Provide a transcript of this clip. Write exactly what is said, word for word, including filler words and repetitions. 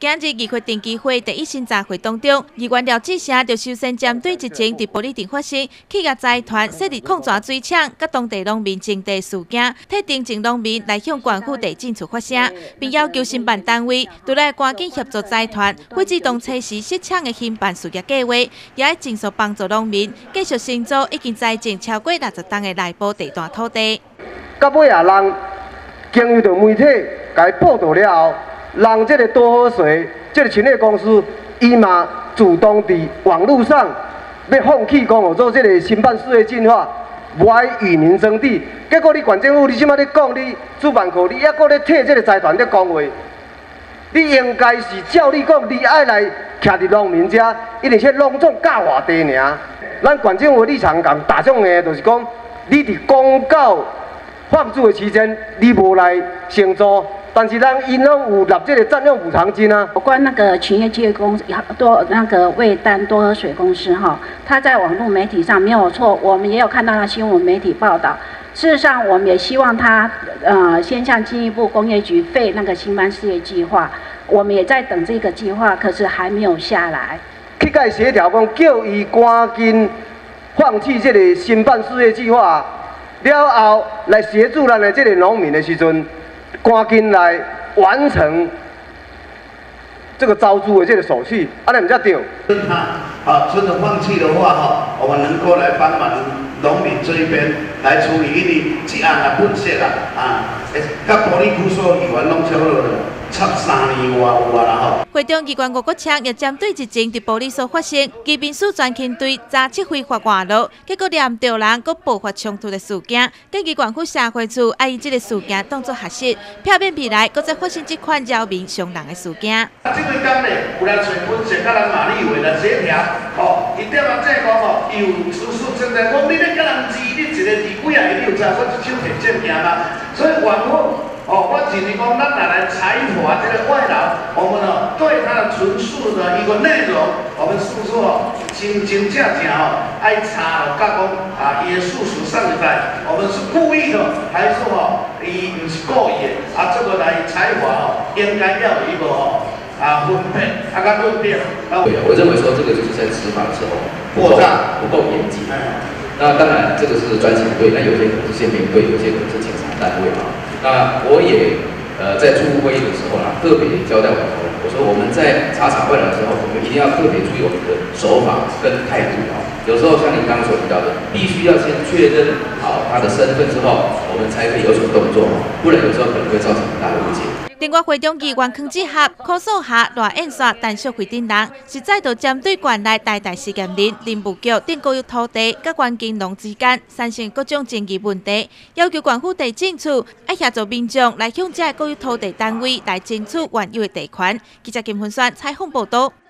今日议会定期会第一审查会当中，议员廖志成就首先针对疫情伫玻璃店发生企业财团设立控抓水厂，甲当地农民争地事件，特定前农民来向县府地检处发声，并要求申办单位对来赶紧协助财团废止当初时设厂的兴办事业计划，也要尽速帮助农民继续承租已经栽种超过六十吨的内部地段土地。 到尾啊，人经由着媒体甲伊报道了后。 让这个多喝水，这个亲业公司，伊嘛主动伫网络上要放弃讲，做这个申办事业计划，无爱与民争地。结果你县政府，你即摆咧讲，你主办课，你还搁咧替这个财团咧讲话，你应该是照你讲，你爱来徛伫农民遮，因为这农种价外低尔。咱县政府立场讲大众的，就是讲，你伫公告放租的期间，你无来承租。 但是咱因拢有纳这个占用补偿金啊。 有关那个群业界公多那个味丹多喝水公司哈，他在网络媒体上没有错，我们也有看到他新闻媒体报道。事实上，我们也希望他呃先向经济部工业局废那个兴办事业计划，我们也在等这个计划，可是还没有下来。 去甲伊协调讲，叫伊赶紧放弃这个兴办事业计划，了后来协助咱的这个农民的时阵。 赶紧来完成这个招租的这个手续，安尼唔才对。 跟他啊，真的放弃的话哈，我们能够来帮忙农民这一边来处理，因为这案啊本色啊啊，甲玻璃区所议员拢差不多差三年外有啊啦吼。 会中议员吴国强也针对疫情伫玻璃所发生，基民署专勤队查七非法外露，结果连着人搁爆发冲突的事件，建议县府社会处爱以这个事件当作核实，避免未来搁再发生这款扰民伤人的事件。 啊，这位工咧有来找阮陈甲咱马立伟来协调，吼，伊点啊即讲吼，伊有出示证在，讲你咧甲人治，你一个治几啊个，你有知我一手摕证件吗？所以县府。 哦，我尽力讲，咱来来裁罚这个外劳，我们呢对他的陈述的一个内容，我们是不是哦真真正正哦爱查了，甲讲啊，伊的事实上在，我们是故意的，还是哦伊不是故意的？啊，这个来裁罚哦，应该要有一个哦啊分配，啊甲论辩。 对，我认为说这个就是在执法的时候过当不够严谨。那当然，这个是专勤队，那有些可能是宪兵队，有些可能是警察单位啊。 那我也呃在出会议的时候啦，特别交代我们，我说我们在查查外劳的时候，我们一定要特别注意我们的手法跟态度啊。有时候像您刚刚所提到的，必须要先确认好他的身份之后，我们才可以有所动作，不然有时候可能会造成很大的误解。 另外，会中议员康志合控诉下赖印刷单属会顶人，是再度针对县内大大事件人林务局定国有土地甲关金农之间产生各种争议问题，要求县府地检处要协助民众来向这国有土地单位来争取原有的地权。记者金文轩采访报道。